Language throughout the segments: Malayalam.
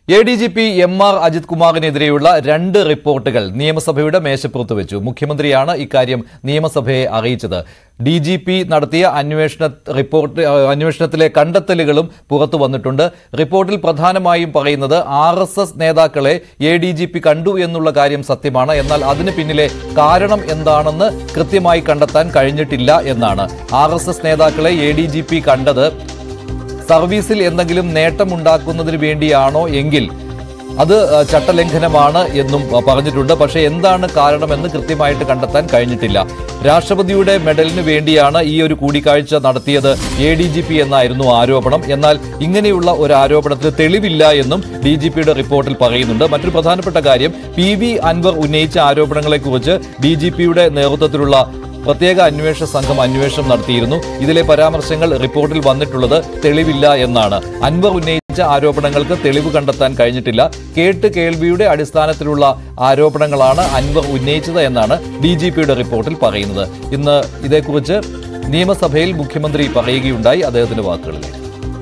ADGP MR അജിത് കുമാറിനെതിരെയുള്ള 2 റിപ്പോർട്ടുകൾ നിയമസഭയുടെ മേശപ്പുറത്ത് വെച്ചു. മുഖ്യമന്ത്രിയാണ് ഇക്കാര്യം നിയമസഭയെ അറിയിച്ചത്. DGP നടത്തിയ അന്വേഷണത്തിലെ കണ്ടെത്തലുകളും പുറത്തു വന്നിട്ടുണ്ട്. റിപ്പോർട്ടിൽ പ്രധാനമായും പറയുന്നത് RSS നേതാക്കളെ ADGP കണ്ടു എന്നുള്ള കാര്യം സത്യമാണ്. എന്നാൽ അതിന് പിന്നിലെ കാരണം എന്താണെന്ന് കൃത്യമായി കണ്ടെത്താൻ കഴിഞ്ഞിട്ടില്ല എന്നാണ്. RSS നേതാക്കളെ ADGP കണ്ടത് സർവീസിൽ എന്തെങ്കിലും നേട്ടമുണ്ടാക്കുന്നതിന് വേണ്ടിയാണോ എങ്കിൽ അത് ചട്ടലംഘനമാണ് എന്നും പറഞ്ഞിട്ടുണ്ട്. പക്ഷേ എന്താണ് കാരണമെന്ന് കൃത്യമായിട്ട് കണ്ടെത്താൻ കഴിഞ്ഞിട്ടില്ല. രാഷ്ട്രപതിയുടെ മെഡലിന് വേണ്ടിയാണ് ഈ ഒരു കൂടിക്കാഴ്ച നടത്തിയത് ADGP എന്നായിരുന്നു ആരോപണം. എന്നാൽ ഇങ്ങനെയുള്ള ഒരു ആരോപണത്തിന് തെളിവില്ല എന്നും DGPയുടെ റിപ്പോർട്ടിൽ പറയുന്നുണ്ട്. മറ്റൊരു പ്രധാനപ്പെട്ട കാര്യം PV അൻവർ ഉന്നയിച്ച ആരോപണങ്ങളെക്കുറിച്ച് DGPയുടെ നേതൃത്വത്തിലുള്ള പ്രത്യേക അന്വേഷണ സംഘം അന്വേഷണം നടത്തിയിരുന്നു. ഇതിലെ പരാമർശങ്ങൾ റിപ്പോർട്ടിൽ വന്നിട്ടുള്ളത് തെളിവില്ല എന്നാണ്. അൻവർ ഉന്നയിച്ച ആരോപണങ്ങൾക്ക് തെളിവ് കണ്ടെത്താൻ കഴിഞ്ഞിട്ടില്ല. കേൾവിയുടെ അടിസ്ഥാനത്തിലുള്ള ആരോപണങ്ങളാണ് അൻവർ ഉന്നയിച്ചത് എന്നാണ് DGPയുടെ റിപ്പോർട്ടിൽ പറയുന്നത്. ഇന്ന് ഇതേക്കുറിച്ച് നിയമസഭയിൽ മുഖ്യമന്ത്രി പറയുകയുണ്ടായി. അദ്ദേഹത്തിന്റെ വാക്കുകളിലേക്ക്.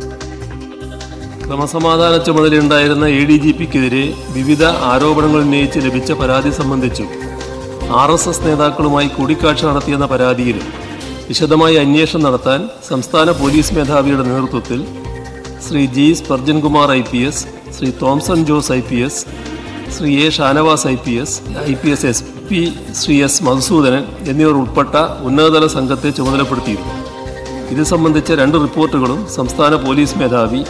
ക്രമസമാധാന ചുമതലയുണ്ടായിരുന്ന ADGPക്കെതിരെ വിവിധ ആരോപണങ്ങൾ ഉന്നയിച്ച് ലഭിച്ച പരാതി സംബന്ധിച്ചു RSS നേതാക്കളുമായി കൂടിക്കാഴ്ച നടത്തിയെന്ന പരാതിയിലും വിശദമായ അന്വേഷണം നടത്താൻ സംസ്ഥാന പോലീസ് മേധാവിയുടെ നേതൃത്വത്തിൽ Shri G. Sparjankumar IPS, Shri Thomson Jose IPS, Shri A. Shanavas IPS SP Shri S. Madhusoodanan എന്നിവർ ഉൾപ്പെട്ട ഉന്നതതല സംഘത്തെ ചുമതലപ്പെടുത്തിയിരുന്നു. ഇത് സംബന്ധിച്ച 2 റിപ്പോർട്ടുകളും സംസ്ഥാന പോലീസ് മേധാവി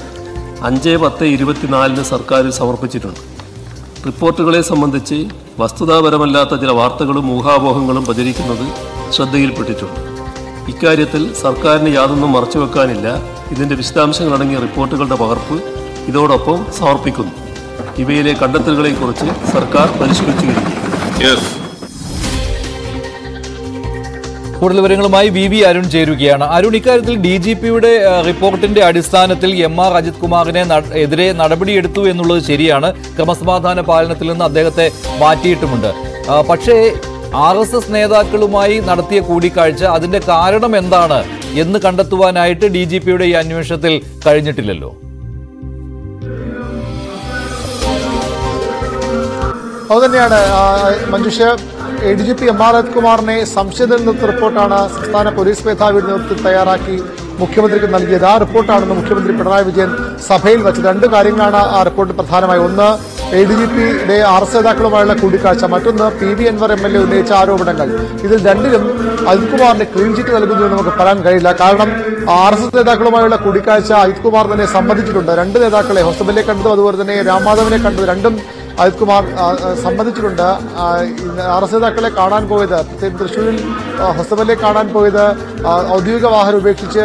5/10/24 സർക്കാരിൽ സമർപ്പിച്ചിട്ടുണ്ട്. റിപ്പോർട്ടുകളെ സംബന്ധിച്ച് വസ്തുതാപരമല്ലാത്ത ചില വാർത്തകളും ഊഹാപോഹങ്ങളും പ്രചരിക്കുന്നത് ശ്രദ്ധയിൽപ്പെട്ടിട്ടുണ്ട്. ഇക്കാര്യത്തിൽ സർക്കാരിന് യാതൊന്നും മറച്ചുവെക്കാനില്ല. ഇതിൻ്റെ വിശദാംശങ്ങളടങ്ങിയ റിപ്പോർട്ടുകളുടെ പകർപ്പ് ഇതോടൊപ്പം സമർപ്പിക്കുന്നു. ഇവയിലെ കണ്ടെത്തലുകളെക്കുറിച്ച് സർക്കാർ പരിശോധിച്ചു വരികയാണ്. കൂടുതൽ വിവരങ്ങളുമായി VV അരുൺ ചേരുകയാണ്. അരുൺ, ഇക്കാര്യത്തിൽ DGPയുടെ റിപ്പോർട്ടിന്റെ അടിസ്ഥാനത്തിൽ MR അജിത് കുമാറിനെതിരെ നടപടിയെടുത്തു എന്നുള്ളത് ശരിയാണ്. ക്രമസമാധാന പാലനത്തിൽ നിന്ന് അദ്ദേഹത്തെ മാറ്റിയിട്ടുമുണ്ട്. പക്ഷേ RSS നേതാക്കളുമായി നടത്തിയ കൂടിക്കാഴ്ച അതിന്റെ കാരണം എന്താണ് എന്ന് കണ്ടെത്തുവാനായിട്ട് DGPയുടെ ഈ അന്വേഷണത്തിൽ കഴിഞ്ഞിട്ടില്ലല്ലോ. അതുതന്നെയാണ് മഞ്ജുഷ. ADGP MR അജിത് കുമാറിനെ സംശയത്തിൽ നിർത്തിയ റിപ്പോർട്ടാണ് സംസ്ഥാന പോലീസ് മേധാവിയുടെ നേതൃത്വത്തിൽ തയ്യാറാക്കി മുഖ്യമന്ത്രിക്ക് നൽകിയത്. ആ റിപ്പോർട്ടാണെന്ന് മുഖ്യമന്ത്രി പിണറായി വിജയൻ സഭയിൽ വെച്ചത്. 2 കാര്യങ്ങളാണ് ആ റിപ്പോർട്ടിൽ പ്രധാനമായി. ഒന്ന്, ADGPയുടെ RSS നേതാക്കളുമായുള്ള കൂടിക്കാഴ്ച. മറ്റൊന്ന്, PV അൻവർ MLA ഉന്നയിച്ച ആരോപണങ്ങൾ. ഇതിൽ 2ലും അജിത് കുമാറിന് ക്ലീൻ ചിറ്റ് നൽകുന്നു എന്ന് നമുക്ക് പറയാൻ കഴിയില്ല. കാരണം RSS നേതാക്കളുമായുള്ള കൂടിക്കാഴ്ച അജിത് കുമാർ തന്നെ സമ്മതിച്ചിട്ടുണ്ട്. 2 നേതാക്കളെ, ഹൊസബലിനെ കണ്ടതും അതുപോലെ തന്നെ രാംമാധവനെ കണ്ടത്, 2ഉം അജിത് കുമാർ സമ്മതിച്ചിട്ടുണ്ട്. RSS നേതാക്കളെ കാണാൻ പോയത്, തൃശ്ശൂരിൽ ഹൊസബലിനെ കാണാൻ പോയത് ഔദ്യോഗിക വാഹനം ഉപേക്ഷിച്ച്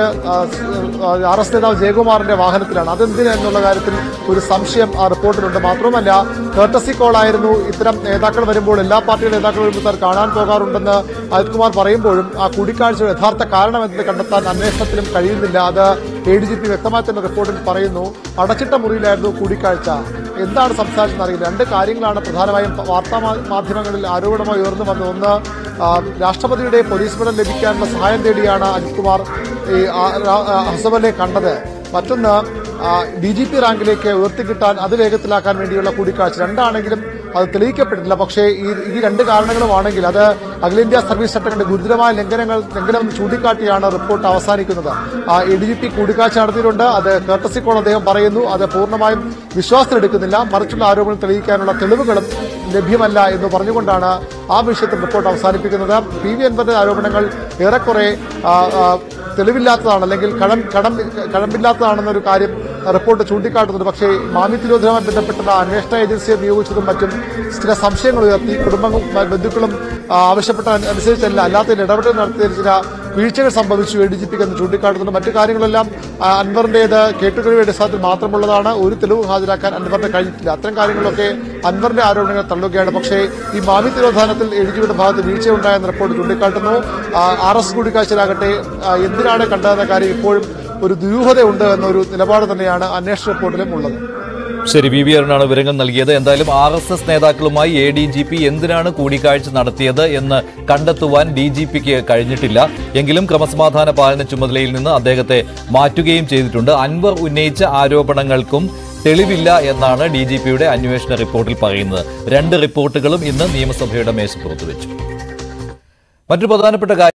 RSS നേതാവ് ജയകുമാറിന്റെ വാഹനത്തിലാണ്. അതെന്തിന് എന്നുള്ള കാര്യത്തിൽ ഒരു സംശയം ആ റിപ്പോർട്ടിലുണ്ട്. മാത്രമല്ല, കേർട്ടസി കോളായിരുന്നു. ഇത്തരം നേതാക്കൾ വരുമ്പോൾ, എല്ലാ പാർട്ടിയുടെ നേതാക്കൾ വരുമ്പോൾ കാണാൻ പോകാറുണ്ടെന്ന് അജിത് കുമാർ പറയുമ്പോഴും ആ കൂടിക്കാഴ്ചയുടെ യഥാർത്ഥ കാരണം എന്ത് കണ്ടെത്താൻ അന്വേഷണത്തിലും കഴിയുന്നില്ല. അത് ADGP വ്യക്തമായി തന്നെ റിപ്പോർട്ടിൽ പറയുന്നു. അടച്ചിട്ട മുറിയിലായിരുന്നു കൂടിക്കാഴ്ച. എന്താണ് സംസാരിച്ചെന്ന് അറിയില്ല. 2 കാര്യങ്ങളാണ് പ്രധാനമായും വാർത്താ മാധ്യമങ്ങളിൽ ആരോപണമായി ഉയർന്നു വന്നത്. ഒന്ന്, രാഷ്ട്രപതിയുടെ പോലീസ് മെഡൽ ലഭിക്കാനുള്ള സഹായം തേടിയാണ് അജിത് കുമാർ ഈ ഹൊസബലിനെ കണ്ടത്. മറ്റൊന്ന്, DGP റാങ്കിലേക്ക് ഉയർത്തിക്കിട്ടാൻ അത് വേഗത്തിലാക്കാൻ വേണ്ടിയുള്ള കൂടിക്കാഴ്ച. 2ആണെങ്കിലും അത് തെളിയിക്കപ്പെട്ടിട്ടില്ല. പക്ഷേ ഈ 2 കാരണങ്ങളുമാണെങ്കിൽ അത് അഖിലേന്ത്യാ സർവീസ് ചട്ടങ്ങളുടെ ഗുരുതരമായ ലംഘനം ചൂണ്ടിക്കാട്ടിയാണ് റിപ്പോർട്ട് അവസാനിക്കുന്നത്. ADGP കൂടിക്കാഴ്ച നടത്തിയിട്ടുണ്ട്. അത് കേർട്ടസി കോൾ അദ്ദേഹം പറയുന്നു. അത് പൂർണ്ണമായും വിശ്വാസത്തിലെടുക്കുന്നില്ല. മറിച്ചുള്ള ആരോപണം തെളിയിക്കാനുള്ള തെളിവുകളും ലഭ്യമല്ല എന്ന് പറഞ്ഞുകൊണ്ടാണ് ആ വിഷയത്തിൽ റിപ്പോർട്ട് അവസാനിപ്പിക്കുന്നത്. PV അൻവറിന്റെ ആരോപണങ്ങൾ ഏറെക്കുറെ തെളിവില്ലാത്തതാണ്, അല്ലെങ്കിൽ കഴമ്പില്ലാത്തതാണെന്നൊരു കാര്യം റിപ്പോർട്ട് ചൂണ്ടിക്കാട്ടുന്നുണ്ട്. പക്ഷേ മാമി തിരോധനവുമായി ബന്ധപ്പെട്ട അന്വേഷണ ഏജൻസിയെ നിയോഗിച്ചതും മറ്റും ചില സംശയങ്ങൾ ഉയർത്തി. കുടുംബവും ബന്ധുക്കളും ആവശ്യപ്പെട്ട അനുസരിച്ചല്ല, അല്ലാത്തതിൽ ഇടപെടൽ നടത്തിയ ചില വീഴ്ചകൾ സംഭവിച്ചു ADGPക്ക് എന്ന് ചൂണ്ടിക്കാട്ടുന്നുണ്ട്. മറ്റു കാര്യങ്ങളെല്ലാം അൻവറിന്റേത് കേട്ടുകേൾവിയുടെ അടിസ്ഥാനത്തിൽ മാത്രമുള്ളതാണ്. ഒരു തെളിവ് ഹാജരാക്കാൻ അൻവറിന് കഴിഞ്ഞിട്ടില്ല. അത്തരം കാര്യങ്ങളൊക്കെ അൻവറിന്റെ ആരോപണങ്ങൾ തള്ളുകയാണ്. പക്ഷേ ഈ മാമി തിരോധാനത്തിൽ ADGPയുടെ ഭാഗത്ത് വീഴ്ചയുണ്ടായെന്ന റിപ്പോർട്ട് ചൂണ്ടിക്കാട്ടുന്നു. RSS കൂടിക്കാഴ്ചയിലാകട്ടെ എന്തിനാണ് കണ്ടതെന്ന കാര്യം ഇപ്പോഴും ഒരു ദുരൂഹതയുണ്ട് എന്നൊരു നിലപാട് തന്നെയാണ് അന്വേഷണ റിപ്പോർട്ടിലും ഉള്ളത്. ശരി, VV അരുണാണ് വിവരങ്ങൾ നൽകിയത്. എന്തായാലും RSS നേതാക്കളുമായി ADGP എന്തിനാണ് കൂടിക്കാഴ്ച നടത്തിയത് എന്ന് കണ്ടെത്തുവാൻ DGPക്ക് കഴിഞ്ഞിട്ടില്ല. എങ്കിലും ക്രമസമാധാന പാലന ചുമതലയിൽ നിന്ന് അദ്ദേഹത്തെ മാറ്റുകയും ചെയ്തിട്ടുണ്ട്. അൻവർ ഉന്നയിച്ച ആരോപണങ്ങൾക്കും തെളിവില്ല എന്നാണ് DGPയുടെ അന്വേഷണ റിപ്പോർട്ടിൽ പറയുന്നത്. 2 റിപ്പോർട്ടുകളും ഇന്ന് നിയമസഭയുടെ മേശപ്പുറത്ത് വെച്ചു. മറ്റൊരു പ്രധാനപ്പെട്ട കാര്യം